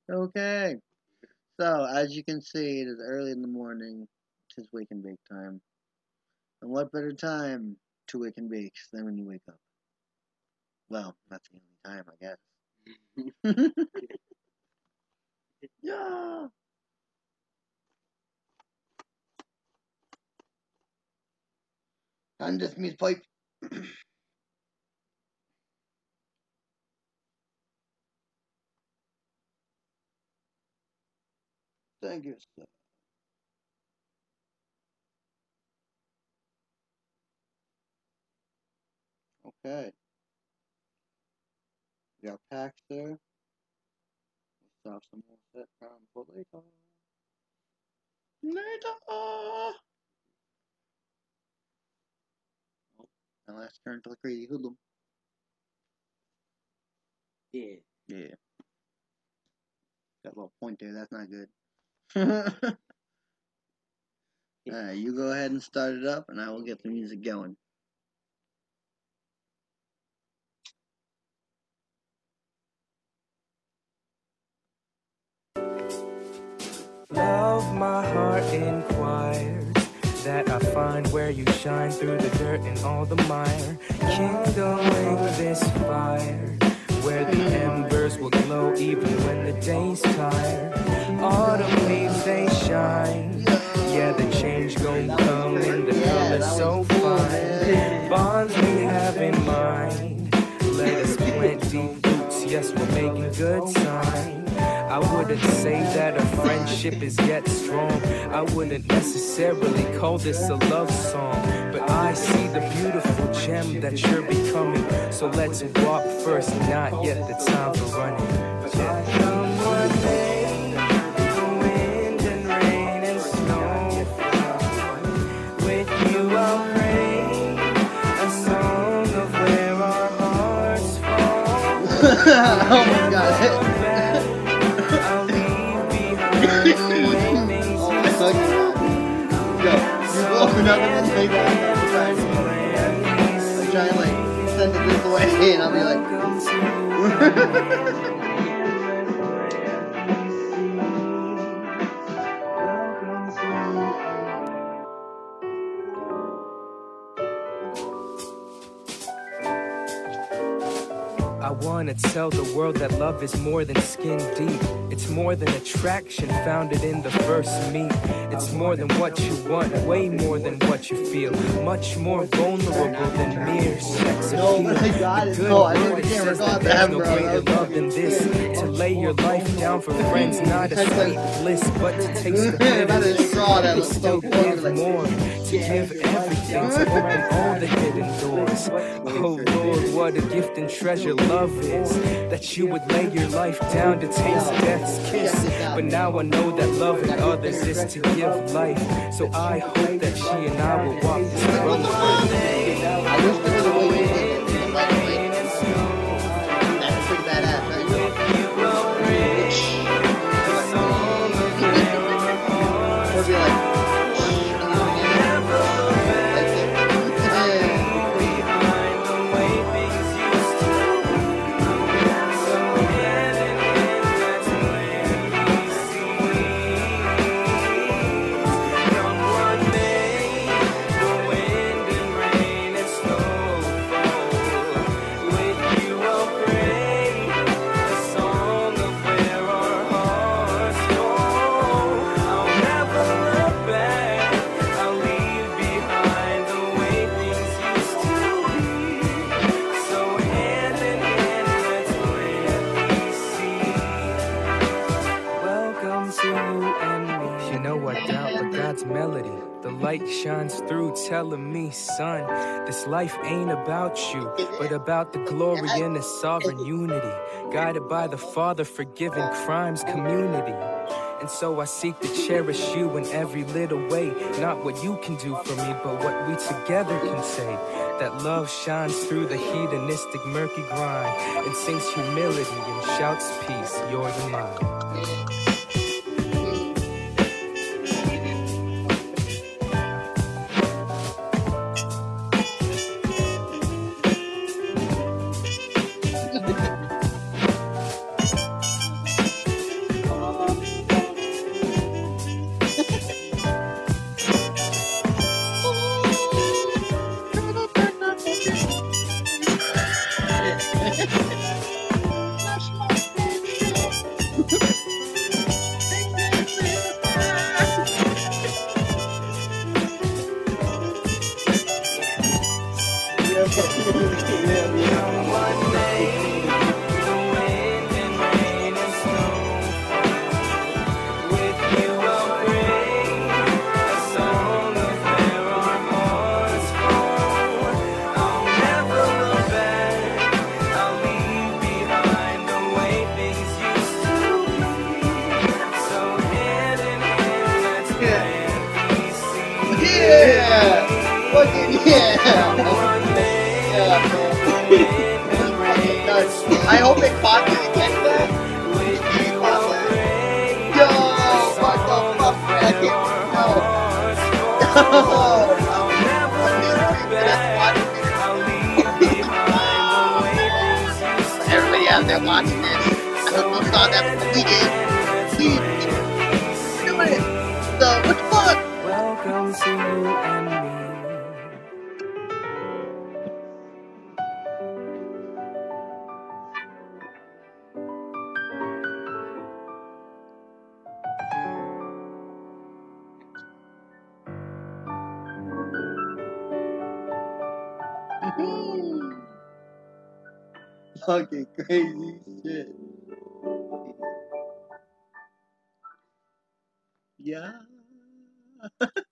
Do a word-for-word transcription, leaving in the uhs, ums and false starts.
Okay. So, as you can see, it is early in the morning. It is wake and bake time. And what better time to wake and bake than when you wake up? Well, that's the only time, I guess. Yeah. And this means pipe. Thank you, sir. Okay. We got packs there. Let's have some more set time for later. Later! Oh, now let's turn to the crazy hoodlum. Yeah. Yeah. Got a little point there, that's not good. Alright, you go ahead and start it up, and I will get the music going. Love, my heart inquires that I find where you shine through the dirt and all the mire, kindling this fire where the embers will glow even when the day's tired. Autumn leaves, they shine. Yeah, the change gon' come in the color so fine. Bonds we have in mind. Let us plant deep roots. Yes, we're making good sign. I wouldn't say that a friendship is yet strong. I wouldn't necessarily call this a love song, but I see the beautiful gem that you're becoming. So let's walk first, not yet the time for running. Yeah. Come one day, the wind and rain and snow. With you I'll pray a song of where our hearts fall. Oh my god. Go. You open up and then take that. I try and like send it this way, and I'll be like. I wanna tell the world that love is more than skin deep. It's more than attraction founded in the first meet. It's more than what you want, way more than what you feel. Much more vulnerable than mere sex appeal. The good word says that there's no greater love than this. To lay your life down for friends, not a sweet bliss, but to taste the bitterness and still give more. To give everything, to open all the hidden doors. Oh Lord, what a gift and treasure love is, that you would lay your life down to taste death's kiss. But now I know that loving others is to give life. So I hope that she and I will walk this road. I used to do the way you did it. That's pretty badass, right? It'll be like. Melody, the light shines through, telling me, son, this life ain't about you, but about the glory in the sovereign unity, guided by the Father, forgiving crimes community. And so I seek to cherish you in every little way, not what you can do for me, but what we together can say. That love shines through the hedonistic murky grind, and sings humility and shouts peace, yours and mine. one day, the wind and rain and snow. With you I'll create a song of where our hearts flow. I'll never look back, I'll leave behind the way things used to be. So hand in hand, let's plant these seeds. Yeah! Fucking yeah! One day, Yeah, the wind and rain and snow. I hope it caught you again, that. With you I'll create Yo, a what the song fuck? of I where can't our know. hearts Yo! flow. I'll never Fucking look thanks for that back, watching I'll leave behind the way things used to everybody out there be. watching this. I So hope you saw that hand before in we did. hand, let's Please plant these keep doing it. seeds. So, what the fuck? Welcome to you and me. Fucking crazy shit. Yeah.